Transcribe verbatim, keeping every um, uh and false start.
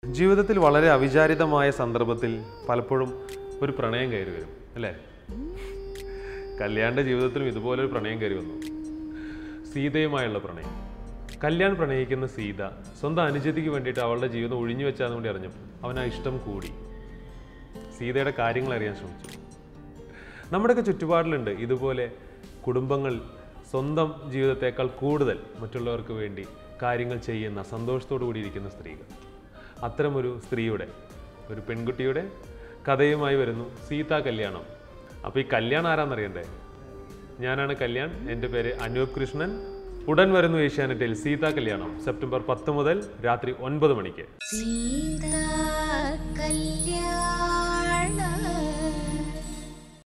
ജീവിതത്തിൽ വളരെ അവിചാരിതമായ സന്ദർഭത്തിൽ പലപ്പോഴും ഒരു പ്രണയം കയറി വരും അല്ലേ? കല്യാണിൻ്റെ ജീവിതത്തിലും ഇതുപോലൊരു പ്രണയം കയറി വന്നു. സീതയുമായുള്ള പ്രണയം. കല്യാൺ പ്രണയിക്കുന്ന സീത സ്വന്തം അനുജത്തിക്ക് വേണ്ടിയിട്ട് അവളുടെ ജീവിതം ഒഴിഞ്ഞു വെച്ചാന്ന് കൂടി അറിഞ്ഞപ്പോൾ അവൻ ആ ഇഷ്ടം കൂടി. സീതയുടെ കാര്യങ്ങൾ അറിയാൻ ശ്രമിച്ചു. നമ്മുടെയൊക്കെ ചുറ്റുപാടിലുണ്ട് ഇതുപോലെ കുടുംബങ്ങൾ സ്വന്തം ജീവിതത്തേക്കാൾ കൂടുതൽ മറ്റുള്ളവർക്ക് വേണ്ടി കാര്യങ്ങൾ ചെയ്യുന്ന, സന്തോഷത്തോടു കൂടി ഇരിക്കുന്ന സ്ത്രീകൾ. അത്തരമൊരു സ്ത്രീയുടെ, ഒരു പെൺകുട്ടിയുടെ കഥയുമായി വരുന്നു സീതാ കല്യാണം. അപ്പോൾ ഈ കല്യാണം ആരാന്നറിയണ്ടേ? ഞാനാണ് കല്യാൺ. എൻ്റെ പേര് അനൂപ് കൃഷ്ണൻ. ഉടൻ വരുന്നു ഏഷ്യാനെറ്റിൽ സീതാ കല്യാണം, സെപ്റ്റംബർ പത്ത് മുതൽ രാത്രി ഒൻപത് മണിക്ക്.